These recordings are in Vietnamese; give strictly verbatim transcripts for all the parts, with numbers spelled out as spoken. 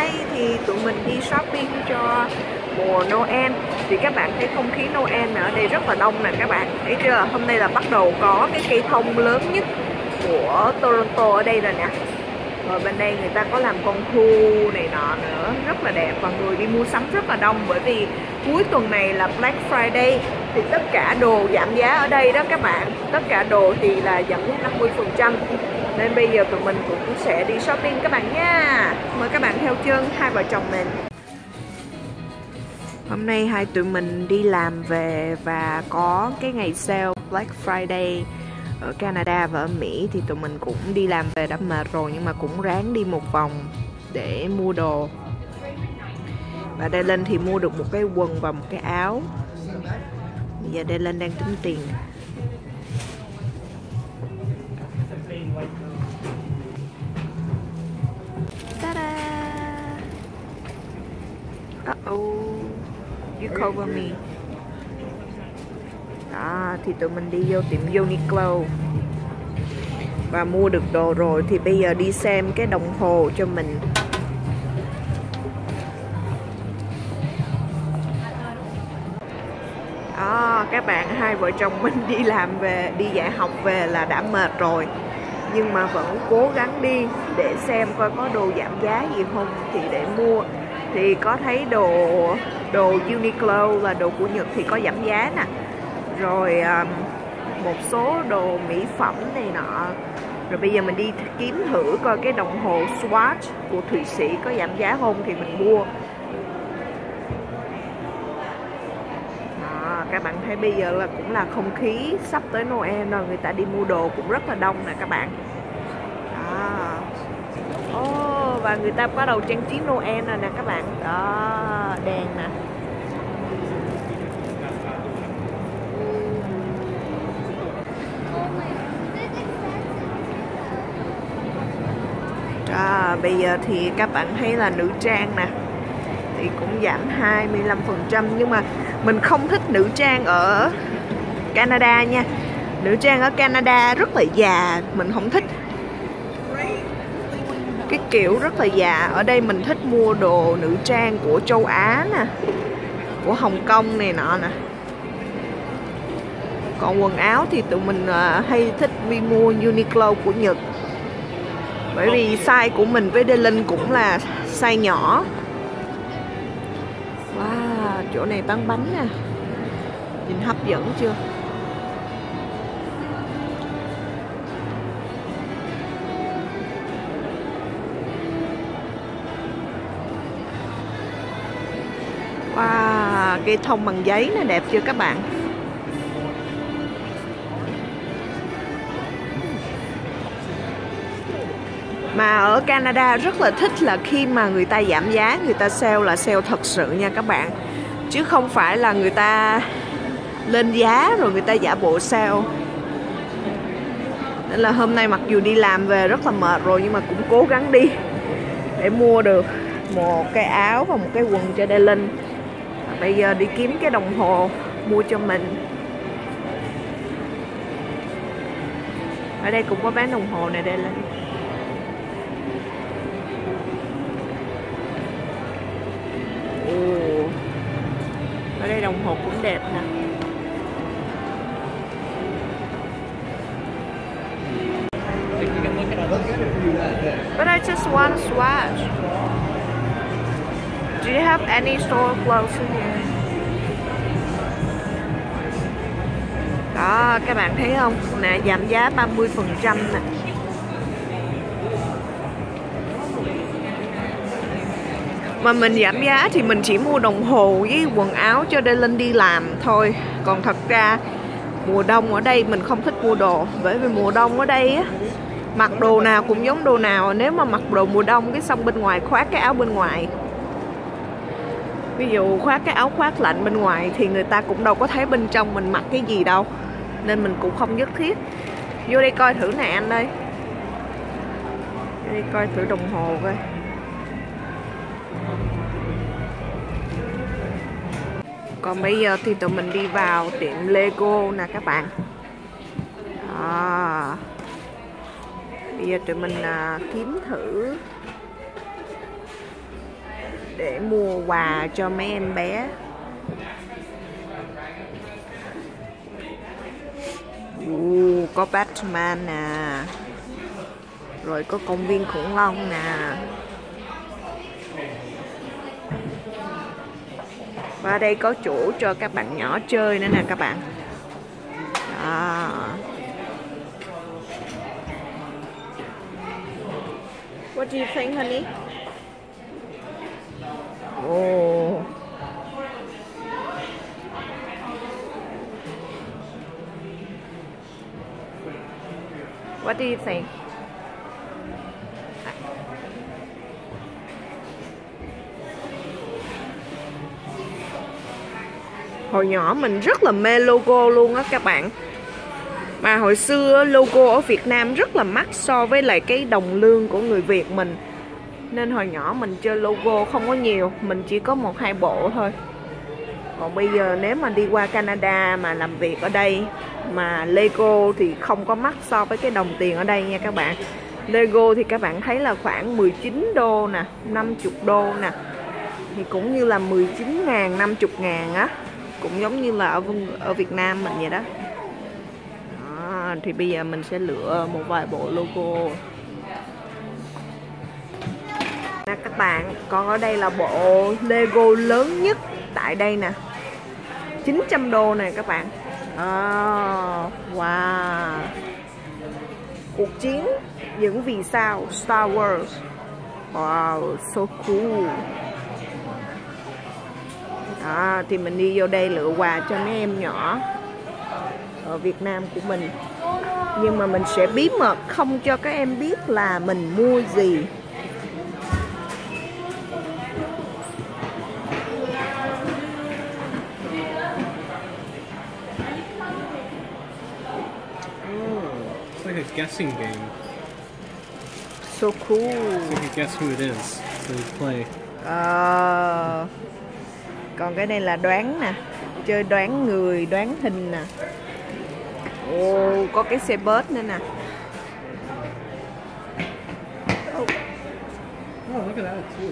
nay thì tụi mình đi shopping cho mùa Noel. Thì các bạn thấy không khí Noel ở đây rất là đông nè các bạn. Thấy chưa? Hôm nay là bắt đầu có cái cây thông lớn nhất của Toronto ở đây rồi nè. Rồi bên đây người ta có làm con thu này nọ nữa, rất là đẹp. Và người đi mua sắm rất là đông, bởi vì cuối tuần này là Black Friday. Thì tất cả đồ giảm giá ở đây đó các bạn. Tất cả đồ thì là giảm giá năm mươi phần trăm. Nên bây giờ tụi mình cũng sẽ đi shopping các bạn nha. Mời các bạn theo chân hai vợ chồng mình. Hôm nay hai tụi mình đi làm về và có cái ngày sale Black Friday ở Canada và ở Mỹ. Thì tụi mình cũng đi làm về đã mệt rồi, nhưng mà cũng ráng đi một vòng để mua đồ. Và Dylan thì mua được một cái quần và một cái áo. Bây giờ Dylan đang tính tiền. Ta-da! Uh-oh, you cover me. Đó, thì tụi mình đi vô tiệm Uniqlo và mua được đồ rồi. Thì bây giờ đi xem cái đồng hồ cho mình. Đó, các bạn, hai vợ chồng mình đi làm về, đi dạy học về là đã mệt rồi, nhưng mà vẫn cố gắng đi để xem coi có đồ giảm giá gì không thì để mua. Thì có thấy đồ đồ Uniqlo là đồ của Nhật thì có giảm giá nè. Rồi um, một số đồ mỹ phẩm này nọ. Rồi bây giờ mình đi kiếm thử coi cái đồng hồ Swatch của Thụy Sĩ có giảm giá không thì mình mua. Đó, các bạn thấy bây giờ là cũng là không khí sắp tới Noel rồi, người ta đi mua đồ cũng rất là đông nè các bạn. Đó. Oh, và người ta bắt đầu trang trí Noel rồi nè các bạn. Đó, đèn nè. À, bây giờ thì các bạn thấy là nữ trang nè thì cũng giảm hai mươi lăm phần trăm. Nhưng mà mình không thích nữ trang ở Canada nha. Nữ trang ở Canada rất là già, mình không thích. Cái kiểu rất là già. Ở đây mình thích mua đồ nữ trang của châu Á nè, của Hồng Kông này nọ nè. Còn quần áo thì tụi mình hay thích đi mua Uniqlo của Nhật, bởi vì size của mình với Dylan cũng là size nhỏ. Wow, chỗ này bán bánh nè, nhìn hấp dẫn chưa? Wow, cây thông bằng giấy nè, đẹp chưa các bạn? Mà ở Canada rất là thích là khi mà người ta giảm giá, người ta sale là sale thật sự nha các bạn. Chứ không phải là người ta lên giá rồi người ta giả bộ sale. Nên là hôm nay mặc dù đi làm về rất là mệt rồi, nhưng mà cũng cố gắng đi để mua được một cái áo và một cái quần cho Dylan. Bây giờ đi kiếm cái đồng hồ mua cho mình. Ở đây cũng có bán đồng hồ này Dylan. Ồ, ở đây đồng hồ cũng đẹp nè. But I just want Swatch. Do you have any store close here? Đó, các bạn thấy không? Nè, giảm giá ba mươi phần trăm nè. Mà mình giảm giá thì mình chỉ mua đồng hồ với quần áo cho Dylan đi làm thôi. Còn thật ra mùa đông ở đây mình không thích mua đồ, bởi vì mùa đông ở đây á, mặc đồ nào cũng giống đồ nào. Nếu mà mặc đồ mùa đông cái xong bên ngoài khoác cái áo bên ngoài, ví dụ khoác cái áo khoác lạnh bên ngoài, thì người ta cũng đâu có thấy bên trong mình mặc cái gì đâu. Nên mình cũng không nhất thiết. Vô đây coi thử nè anh ơi. Vô đây coi thử đồng hồ coi. Còn bây giờ thì tụi mình đi vào tiệm Lego nè các bạn. Đó. Bây giờ tụi mình à, kiếm thử để mua quà cho mấy em bé. Uh, có Batman nè, rồi có công viên khủng long nè, và đây có chỗ cho các bạn nhỏ chơi nữa nè các bạn. Đó. What do you think, honey? Oh. What do you think? Hồi nhỏ mình rất là mê logo luôn á các bạn. Mà hồi xưa logo ở Việt Nam rất là mắc so với lại cái đồng lương của người Việt mình. Nên hồi nhỏ mình chơi logo không có nhiều, mình chỉ có một hai bộ thôi. Còn bây giờ nếu mà đi qua Canada mà làm việc ở đây mà Lego thì không có mắc so với cái đồng tiền ở đây nha các bạn. Lego thì các bạn thấy là khoảng mười chín đô nè, năm mươi đô nè. Thì cũng như là mười chín ngàn, năm mươi ngàn á. Cũng giống như là ở, ở Việt Nam mình vậy đó. Đó. Thì bây giờ mình sẽ lựa một vài bộ logo. Nè các bạn, còn ở đây là bộ Lego lớn nhất tại đây nè, chín trăm đô nè các bạn. Oh, wow. Cuộc chiến những vì sao Star Wars. Wow, so cool. Đó, thì mình đi vô đây lựa quà cho mấy em nhỏ ở Việt Nam của mình. Nhưng mà mình sẽ bí mật không cho các em biết là mình mua gì. Like a guessing game. So cool. So you can guess who it is. So you play. Uh, còn cái này là đoán nè, chơi đoán người, đoán hình nè. Ồ, oh, có cái xe bus nữa nè. Oh, look at that too.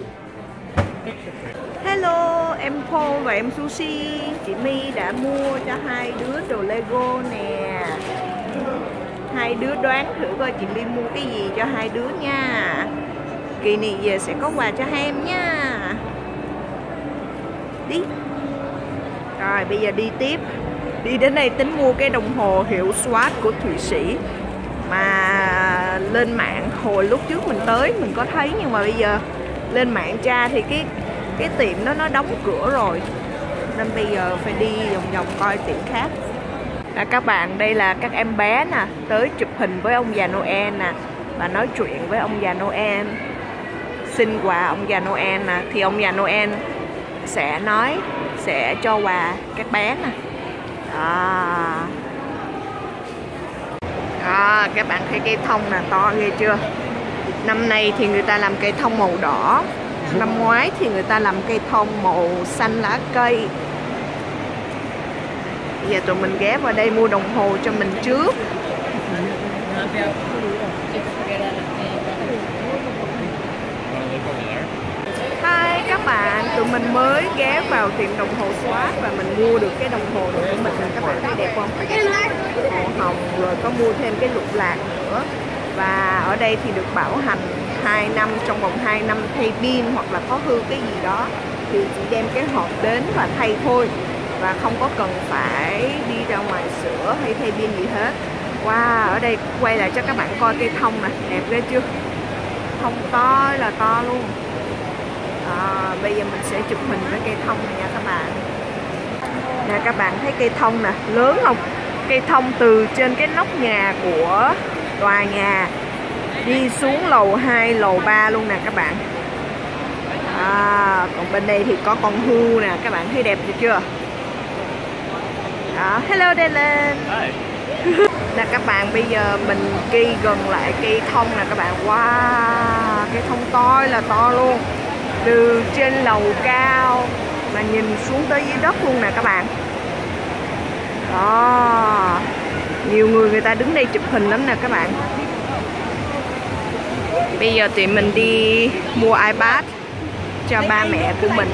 Hello, em Paul và em Sushi. Chị My đã mua cho hai đứa đồ Lego nè. Hai đứa đoán thử coi chị My mua cái gì cho hai đứa nha. Kỳ này về sẽ có quà cho hai em nha. Đi. Rồi bây giờ đi tiếp. Đi đến đây tính mua cái đồng hồ hiệu Swatch của Thụy Sĩ. Mà lên mạng hồi lúc trước mình tới mình có thấy, nhưng mà bây giờ lên mạng tra thì cái cái tiệm đó nó đóng cửa rồi. Nên bây giờ phải đi vòng vòng coi tiệm khác. À, các bạn, đây là các em bé nè, tới chụp hình với ông già Noel nè, và nói chuyện với ông già Noel, xin quà ông già Noel nè. Thì ông già Noel sẽ nói, sẽ cho quà các bé nè. Đó. Đó, các bạn thấy cây thông nè, to ghê chưa? Năm nay thì người ta làm cây thông màu đỏ, năm ngoái thì người ta làm cây thông màu xanh lá cây. Bây giờ tụi mình ghé vào đây mua đồng hồ cho mình trước. Hi các bạn, tụi mình mới ghé vào tiệm đồng hồ Swatch và mình mua được cái đồng hồ này của mình. Các bạn thấy đẹp không? Màu hồng, rồi có mua thêm cái lục lạc nữa. Và ở đây thì được bảo hành hai năm, trong vòng hai năm thay pin hoặc là có hư cái gì đó thì chỉ đem cái hộp đến và thay thôi, và không có cần phải đi ra ngoài sửa hay thay pin gì hết. Wow, ở đây quay lại cho các bạn coi cây thông nè, đẹp ghê chưa? Thông to là to luôn. À, bây giờ mình sẽ chụp hình với cây thông này nha các bạn. Nè các bạn thấy cây thông nè, lớn không? Cây thông từ trên cái nóc nhà của tòa nhà đi xuống lầu hai, lầu ba luôn nè các bạn. À, còn bên đây thì có con hươu nè, các bạn thấy đẹp chưa? Đó, hello Dylan. Nè các bạn, bây giờ mình đi gần lại cây thông nè các bạn. Wow, cây thông to là to luôn. Từ trên lầu cao mà nhìn xuống tới dưới đất luôn nè các bạn. Đó, nhiều người người ta đứng đây chụp hình lắm nè các bạn. Bây giờ tụi mình đi mua iPad cho ba mẹ của mình.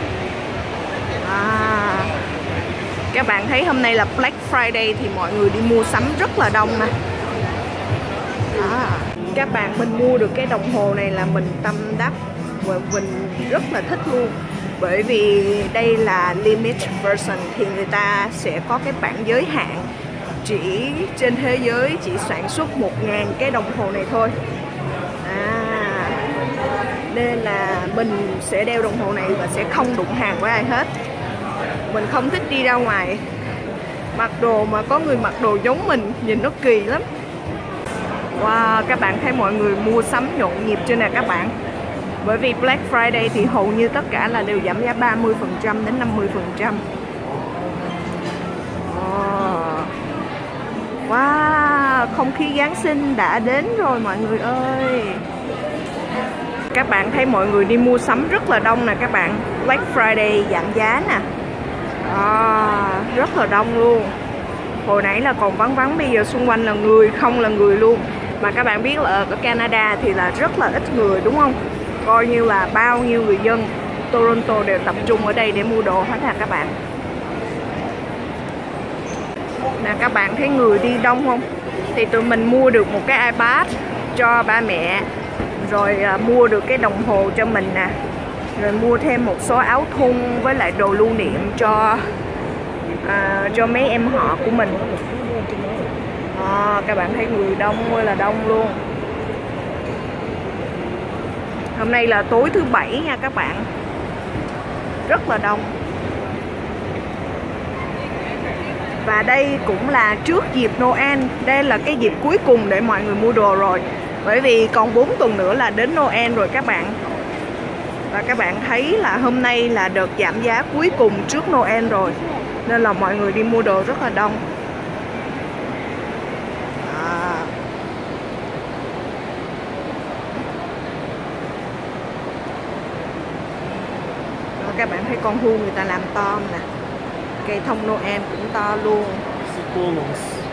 À, các bạn thấy hôm nay là Black Friday thì mọi người đi mua sắm rất là đông nè. À, các bạn, mình mua được cái đồng hồ này là mình tâm đắc và mình rất là thích luôn. Bởi vì đây là limit version thì người ta sẽ có cái bản giới hạn, chỉ trên thế giới chỉ sản xuất một ngàn cái đồng hồ này thôi. À, nên là mình sẽ đeo đồng hồ này và sẽ không đụng hàng với ai hết. Mình không thích đi ra ngoài mặc đồ mà có người mặc đồ giống mình, nhìn nó kỳ lắm. Wow, các bạn thấy mọi người mua sắm nhộn nhịp chưa nè các bạn. Bởi vì Black Friday thì hầu như tất cả là đều giảm giá ba mươi phần trăm đến năm mươi phần trăm. Wow, không khí Giáng sinh đã đến rồi mọi người ơi. Các bạn thấy mọi người đi mua sắm rất là đông nè các bạn. Black Friday giảm giá nè. À, rất là đông luôn. Hồi nãy là còn vắng vắng, bây giờ xung quanh là người không là người luôn. Mà các bạn biết là ở Canada thì là rất là ít người đúng không? Coi như là bao nhiêu người dân Toronto đều tập trung ở đây để mua đồ hết à các bạn. Nè các bạn thấy người đi đông không? Thì tụi mình mua được một cái iPad cho ba mẹ, rồi à, mua được cái đồng hồ cho mình nè, rồi mua thêm một số áo thun với lại đồ lưu niệm cho à, cho mấy em họ của mình. À, các bạn thấy người đông ơi là đông luôn. Hôm nay là tối thứ bảy nha các bạn, rất là đông. Và đây cũng là trước dịp Noel. Đây là cái dịp cuối cùng để mọi người mua đồ rồi. Bởi vì còn bốn tuần nữa là đến Noel rồi các bạn. Và các bạn thấy là hôm nay là đợt giảm giá cuối cùng trước Noel rồi, nên là mọi người đi mua đồ rất là đông. À. Đó, các bạn thấy con hươu người ta làm to nè. Cây thông Noel cũng to luôn.